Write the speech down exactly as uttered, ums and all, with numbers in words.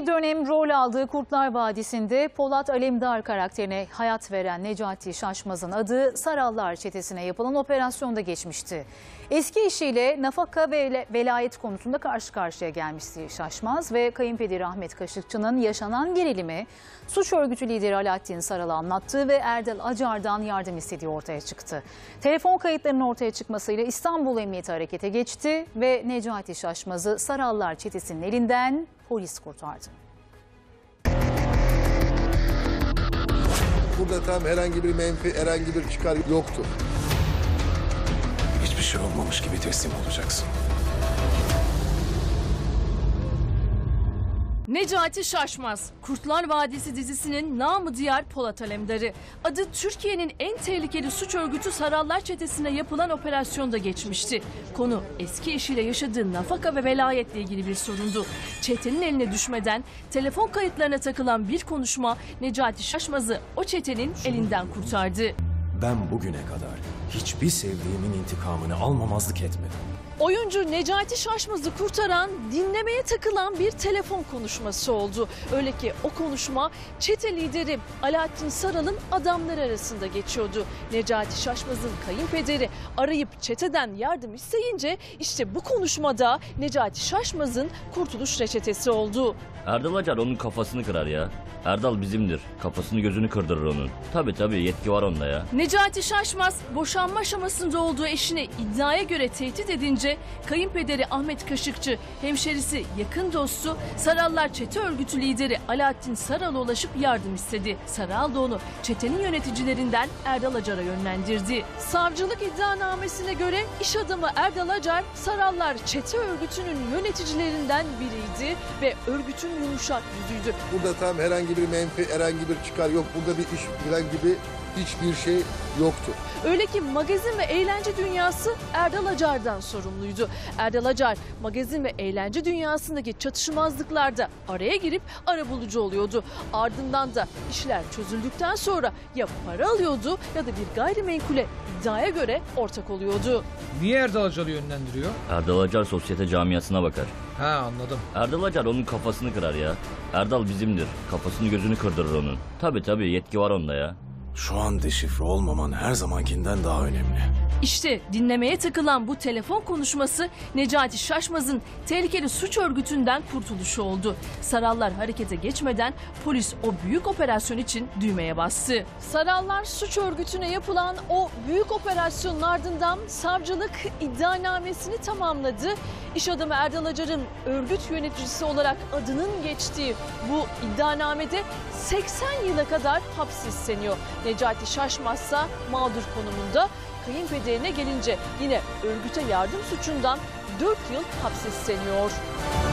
dönem rol aldığı Kurtlar Vadisi'nde Polat Alemdar karakterine hayat veren Necati Şaşmaz'ın adı Sarallar çetesine yapılan operasyonda geçmişti. Eski eşiyle nafaka ve velayet konusunda karşı karşıya gelmişti Şaşmaz ve kayınpederi Ahmet Kaşıkçı'nın yaşanan gerilimi suç örgütü lideri Alaaddin Saral'a anlattığı ve Erdal Acar'dan yardım istediği ortaya çıktı. Telefon kayıtlarının ortaya çıkmasıyla İstanbul Emniyeti harekete geçti ve Necati Şaşmaz'ı Sarallar çetesinin elinden polis kurtardı. Burada tam herhangi bir menfi, herhangi bir çıkar yoktu. Hiçbir şey olmamış gibi teslim olacaksın. Necati Şaşmaz, Kurtlar Vadisi dizisinin namı diğer Polat Alemdar'ı. Adı Türkiye'nin en tehlikeli suç örgütü Sarallar çetesine yapılan operasyonda geçmişti. Konu eski eşiyle yaşadığı nafaka ve velayetle ilgili bir sorundu. Çetenin eline düşmeden telefon kayıtlarına takılan bir konuşma Necati Şaşmaz'ı o çetenin elinden kurtardı. Ben bugüne kadar hiçbir sevdiğimin intikamını almamazlık etmedim. Oyuncu Necati Şaşmaz'ı kurtaran, dinlemeye takılan bir telefon konuşması oldu. Öyle ki o konuşma çete lideri Alaaddin Saral'ın adamları arasında geçiyordu. Necati Şaşmaz'ın kayınpederi arayıp çeteden yardım isteyince işte bu konuşmada Necati Şaşmaz'ın kurtuluş reçetesi oldu. Erdal Acar onun kafasını kırar ya. Erdal bizimdir. Kafasını gözünü kırdırır onun. Tabii tabii yetki var onda ya. Necati Şaşmaz boşanma aşamasında olduğu eşini iddiaya göre tehdit edince kayınpederi Ahmet Kaşıkçı, hemşerisi, yakın dostu Sarallar çete örgütü lideri Alaaddin Saral'a ulaşıp yardım istedi. Saral da onu çetenin yöneticilerinden Erdal Acar'a yönlendirdi. Savcılık iddianamesine göre iş adamı Erdal Acar, Sarallar çete örgütünün yöneticilerinden biriydi ve örgütün yumuşak yüzüydü. Burada tam herhangi bir menfi, herhangi bir çıkar yok. Burada bir iş falan gibi hiçbir şey yoktu. Öyle ki magazin ve eğlence dünyası Erdal Acar'dan sorumluydu. Erdal Acar magazin ve eğlence dünyasındaki çatışmazlıklarda araya girip arabulucu oluyordu. Ardından da işler çözüldükten sonra ya para alıyordu ya da bir gayrimenkule iddiaya göre ortak oluyordu. Niye Erdal Acar'ı yönlendiriyor? Erdal Acar sosyete camiasına bakar. Ha, anladım. Erdal Acar onun kafasını kırar ya. Erdal bizimdir. Kafasını gözünü kırdırır onun. Tabii tabii yetki var onda ya. Şu an deşifre olmaman her zamankinden daha önemli. İşte dinlemeye takılan bu telefon konuşması Necati Şaşmaz'ın tehlikeli suç örgütünden kurtuluşu oldu. Sarallar harekete geçmeden polis o büyük operasyon için düğmeye bastı. Sarallar suç örgütüne yapılan o büyük operasyonun ardından savcılık iddianamesini tamamladı. İş adamı Erdal Acar'ın örgüt yöneticisi olarak adının geçtiği bu iddianamede seksen yıla kadar hapis isteniyor. Necati Şaşmaz'sa mağdur konumunda. Kayınpederine gelince yine örgüte yardım suçundan dört yıl hapis isteniyor.